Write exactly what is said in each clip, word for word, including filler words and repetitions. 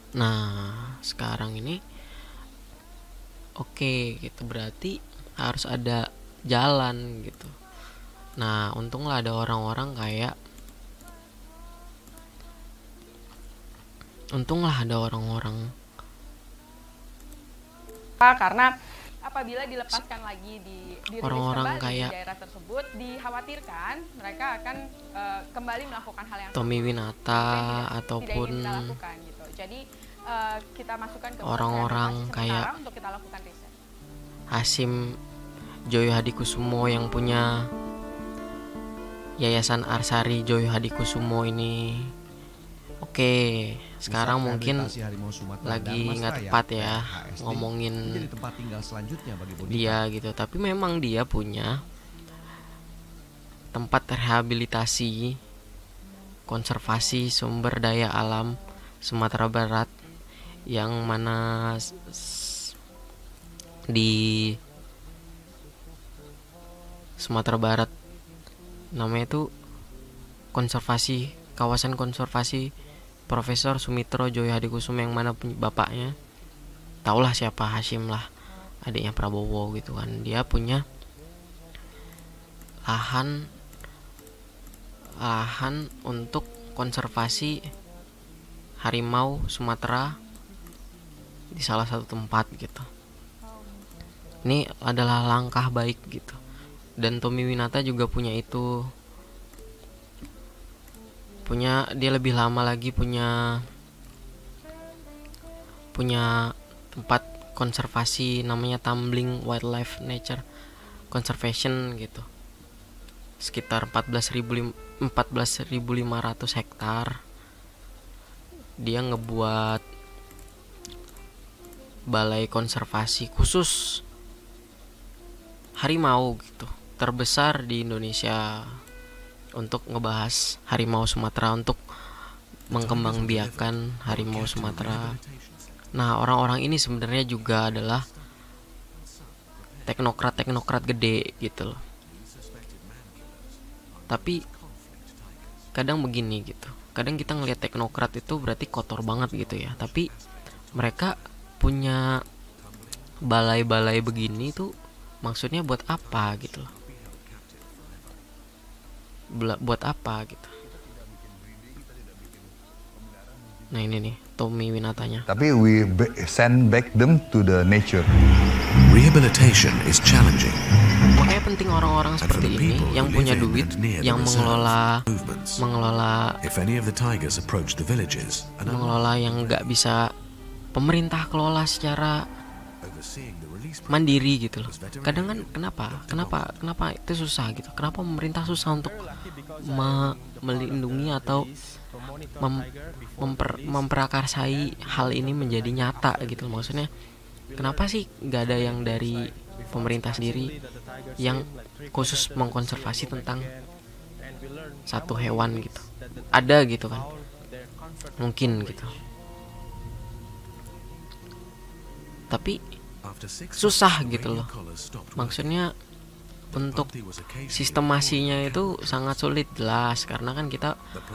Nah, sekarang ini oke okay, gitu, berarti harus ada jalan gitu. Nah, untunglah ada orang-orang kayak untunglah ada orang-orang karena apabila dilepaskan lagi di dirilis orang-orang kembali kayak di daerah tersebut, dikhawatirkan mereka akan uh, kembali melakukan hal yang Tommy sama. Winata tidak, ataupun tidak ingin kita lakukan gitu. Jadi uh, kita masukkan ke orang-orang kayak untuk kita lakukan riset. Hasim Joyo Hadikusumo yang punya Yayasan Arsari Joyo Hadikusumo ini. Oke, sekarang mungkin lagi nggak tepat ya ngomongin dia gitu, tapi memang dia punya tempat rehabilitasi konservasi sumber daya alam Sumatera Barat, yang mana di Sumatera Barat namanya itu konservasi kawasan konservasi Profesor Sumitro Joyo Hadikusumo, yang mana bapaknya taulah siapa, Hasim lah, adiknya Prabowo gitu kan. Dia punya lahan lahan untuk konservasi harimau Sumatera di salah satu tempat gitu. Ini adalah langkah baik gitu. Dan Tommy Winata juga punya itu. Punya dia lebih lama lagi punya punya tempat konservasi namanya Tumbling Wildlife Nature Conservation gitu. Sekitar empat belas ribu lima ratus hektar. Dia ngebuat balai konservasi khusus harimau gitu, terbesar di Indonesia, untuk ngebahas harimau Sumatera, untuk mengembangbiakan harimau Sumatera. Nah, orang-orang ini sebenarnya juga adalah teknokrat-teknokrat gede gitu loh. Tapi kadang begini gitu, kadang kita ngelihat teknokrat itu berarti kotor banget gitu ya, tapi mereka punya balai-balai begini tuh maksudnya buat apa gitu loh, buat apa gitu. Nah ini nih Tommy Winatanya. Tapi we send back them to the nature. Rehabilitation is challenging. Makanya penting orang-orang seperti ini yang punya duit, yang mengelola mengelola if any of the tigers approach the villages, mengelola yang nggak bisa pemerintah kelola secara mandiri gitu loh. Kadang kan kenapa kenapa kenapa itu susah gitu, kenapa pemerintah susah untuk me- melindungi atau mem- memper- memprakarsai hal ini menjadi nyata gitu loh. Maksudnya kenapa sih nggak ada yang dari pemerintah sendiri yang khusus mengkonservasi tentang satu hewan gitu, ada gitu kan, mungkin gitu. Tapi susah gitu loh, maksudnya untuk sistemasinya itu sangat sulit jelas, karena kan kita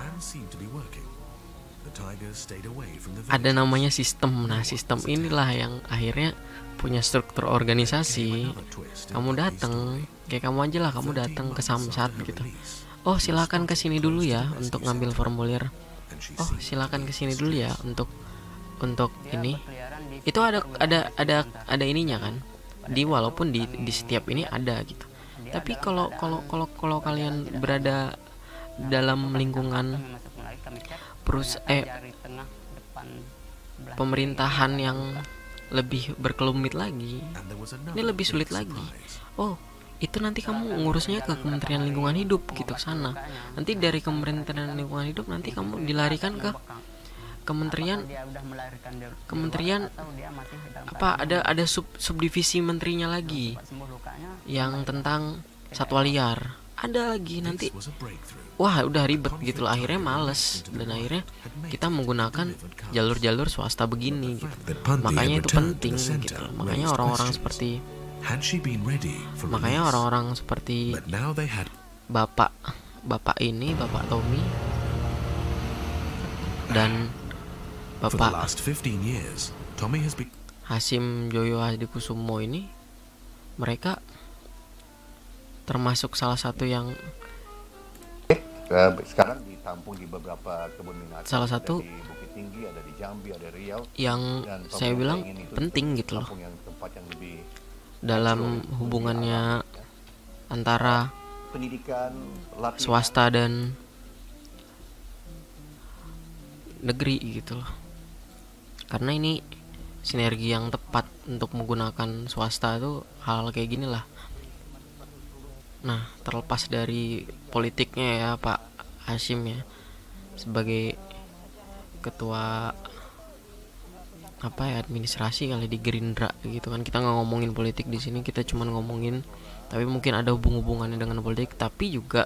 ada namanya sistem. Nah sistem inilah yang akhirnya punya struktur organisasi. Kamu datang kayak kamu aja lah, kamu datang ke Samsat gitu, oh silakan ke sini dulu ya untuk ngambil formulir, oh silakan ke sini dulu ya untuk untuk ini. Itu ada ada ada ada ininya kan, di walaupun di di setiap ini ada gitu. Tapi kalau kalau kalau kalau kalian berada dalam lingkungan perus eh pemerintahan yang lebih berkelumit lagi, ini lebih sulit lagi. Oh itu nanti kamu ngurusnya ke Kementerian Lingkungan Hidup gitu, sana nanti dari Kementerian Lingkungan Hidup nanti kamu dilarikan ke Kementerian Kementerian apa, ada ada sub subdivisi menterinya lagi yang tentang satwa liar, ada lagi nanti. Wah udah ribet gitu loh, akhirnya males, dan akhirnya kita menggunakan jalur-jalur swasta begini gitu. Makanya itu penting gitu loh. Makanya orang-orang seperti makanya orang-orang seperti bapak bapak ini bapak Tommy dan For the Bapak last fifteen years, Tommy has been Hasyim Joyo Hadikusumo ini, mereka termasuk salah satu yang Uh, sekarang ditampung di beberapa kebun binatang. Salah satu ada di Bukit Tinggi, ada di Jambi, ada Riau. yang Dan saya bilang ingin itu penting gitu loh kampung yang tempat yang lebih dalam hubungannya antara pendidikan, latihan, swasta dan negeri gitu loh. Karena ini sinergi yang tepat untuk menggunakan swasta itu hal kayak gini lah. Nah, terlepas dari politiknya ya Pak Hasyim ya, sebagai ketua apa ya administrasi kali di Gerindra gitu kan, kita nggak ngomongin politik di sini, kita cuma ngomongin, tapi mungkin ada hubung-hubungannya dengan politik. Tapi juga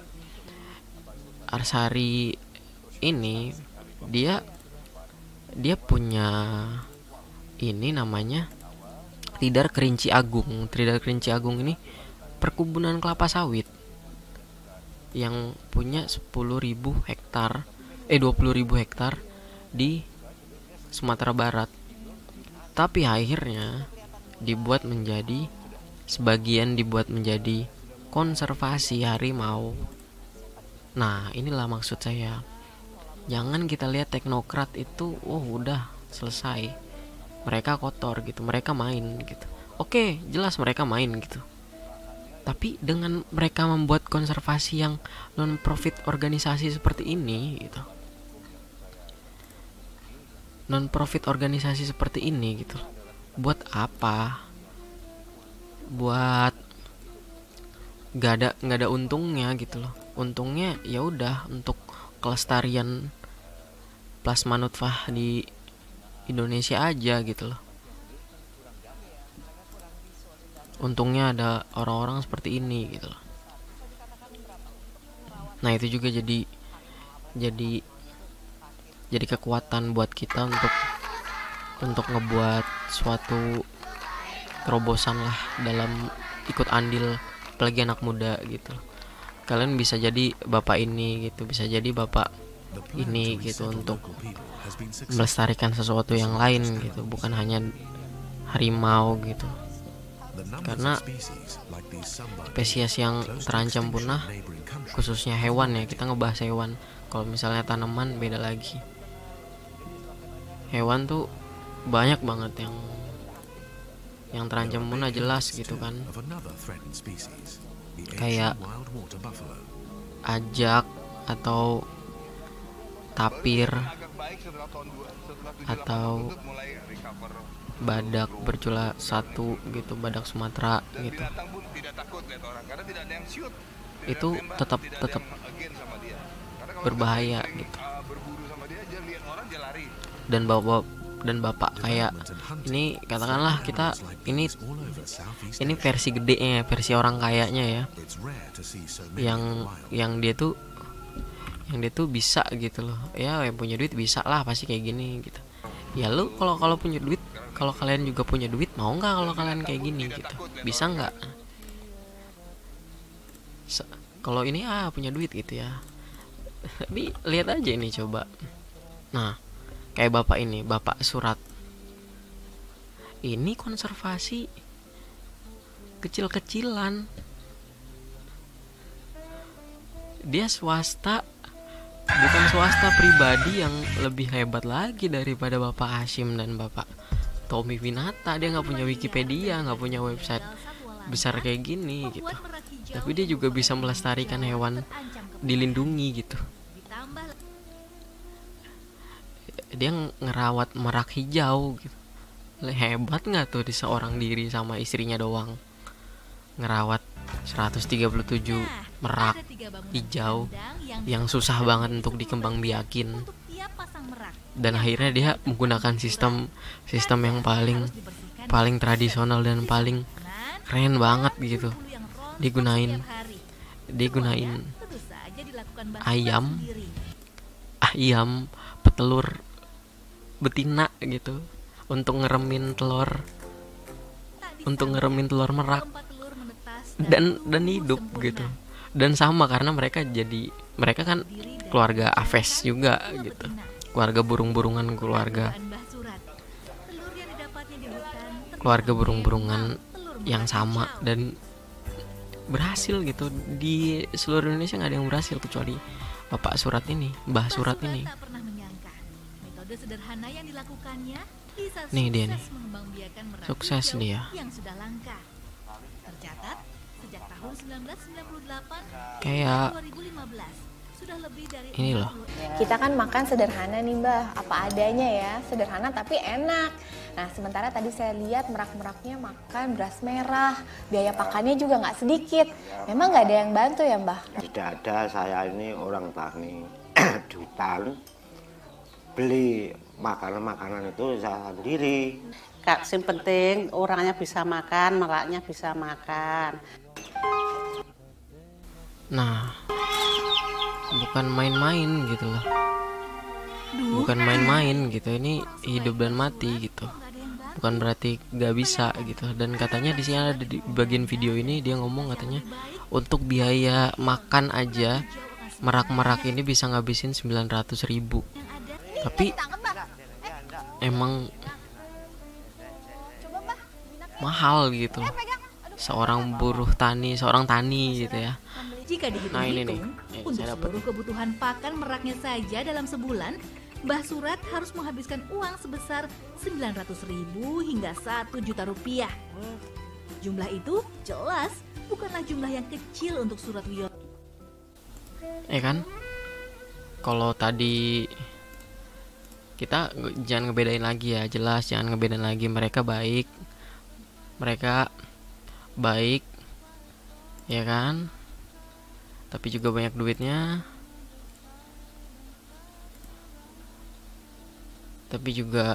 Arsari ini dia dia punya ini namanya Tidar Kerinci Agung. Tidar Kerinci Agung ini perkebunan kelapa sawit yang punya sepuluh ribu hektar eh dua puluh ribu hektar di Sumatera Barat. Tapi akhirnya dibuat menjadi sebagian dibuat menjadi konservasi harimau. Nah, inilah maksud saya. Jangan kita lihat teknokrat itu oh udah selesai. Mereka kotor gitu, mereka main gitu. Oke, jelas mereka main gitu. Tapi dengan mereka membuat konservasi yang non profit organisasi seperti ini gitu, non profit organisasi seperti ini gitu, buat apa? Buat nggak ada nggak ada untungnya gitu loh. Untungnya ya udah untuk kelestarian plasma nutfah di Indonesia aja gitu loh. Untungnya ada orang-orang seperti ini gitu loh. Nah, itu juga jadi jadi jadi kekuatan buat kita untuk untuk ngebuat suatu terobosan lah dalam ikut andil, apalagi anak muda gitu. Kalian bisa jadi bapak ini gitu, bisa jadi bapak ini gitu untuk melestarikan sesuatu yang lain gitu, bukan hanya harimau gitu. Karena spesies yang terancam punah, khususnya hewan ya, kita ngebahas hewan. Kalau misalnya tanaman beda lagi. Hewan tuh banyak banget yang yang terancam punah jelas gitu kan. Kayak ajak atau tapir atau badak bercula satu gitu, badak Sumatera gitu. Itu tetap tetap berbahaya gitu. Dan bapak dan bapak kayak ini, katakanlah kita ini ini versi gedenya, versi orang kayanya ya, yang yang dia tuh yang dia tuh bisa gitu loh ya, yang punya duit bisa lah pasti kayak gini gitu. Ya lu kalau kalau punya duit, kalau kalian juga punya duit, mau nggak kalau kalian kayak gini gitu? Bisa nggak? Kalau ini ah punya duit gitu ya. Tapi lihat aja ini coba. Nah, kayak bapak ini, bapak Surat. Ini konservasi kecil-kecilan. Dia swasta, bukan swasta pribadi yang lebih hebat lagi daripada bapak Hasyim dan bapak Tommy Winata. Dia nggak punya Wikipedia, nggak punya website besar kayak gini gitu, tapi dia juga bisa melestarikan hewan dilindungi gitu. Dia ngerawat merak hijau gitu. Hebat nggak tuh di seorang diri sama istrinya doang ngerawat seratus tiga puluh tujuh merak hijau yang susah banget untuk dikembangbiakin. Dan akhirnya dia menggunakan sistem sistem yang paling paling tradisional dan paling keren banget gitu. Digunain digunain ayam ayam petelur betina gitu untuk ngeremin telur untuk ngeremin telur merak dan dan hidup gitu. Dan sama karena mereka jadi mereka kan keluarga Aves juga gitu, keluarga burung-burungan, keluarga keluarga burung-burungan yang sama dan berhasil gitu. Di seluruh Indonesia nggak ada yang berhasil kecuali Bapak Surat ini, Mbah Surat ini. Nih dia nih, sukses dia. Kayak ini loh. Kita kan makan sederhana nih Mbah, apa adanya ya, sederhana tapi enak. Nah sementara tadi saya lihat merak-meraknya makan beras merah, biaya pakannya juga nggak sedikit. Memang nggak ada yang bantu ya Mbah? Tidak ada, saya ini orang tani di hutan, beli makanan-makanan itu saya sendiri. Kak, yang penting orangnya bisa makan, meraknya bisa makan. Nah, bukan main-main gitu loh. Bukan main-main gitu, ini hidup dan mati gitu. Bukan berarti gak bisa gitu. Dan katanya di sini ada di bagian video ini dia ngomong katanya untuk biaya makan aja merak-merak ini bisa ngabisin sembilan ratus ribu. Tapi emang mahal gitu. Seorang buruh tani, seorang tani gitu ya. Jika Nah, ini dihitung-hitung, nih. Eh, untuk saya dapet seluruh kebutuhan pakan meraknya saja dalam sebulan, Mbah Surat harus menghabiskan uang sebesar sembilan ratus ribu hingga satu juta rupiah. Jumlah itu jelas bukanlah jumlah yang kecil untuk Surat Wiyoto. Eh kan? Kalau tadi kita nge- jangan ngebedain lagi ya, jelas jangan ngebedain lagi. Mereka baik, mereka baik, ya kan? Tapi juga banyak duitnya. Tapi juga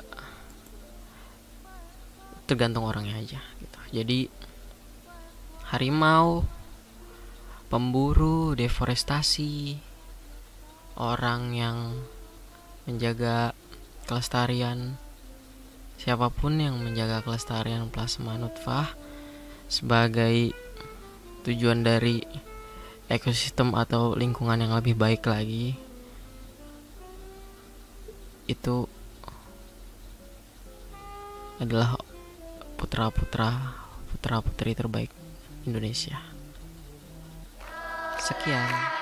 tergantung orangnya aja gitu. Jadi harimau, pemburu, deforestasi, orang yang menjaga kelestarian, siapapun yang menjaga kelestarian plasma nutfah sebagai tujuan dari ekosistem atau lingkungan yang lebih baik lagi, itu adalah putra-putra putra-putri terbaik Indonesia. Sekian.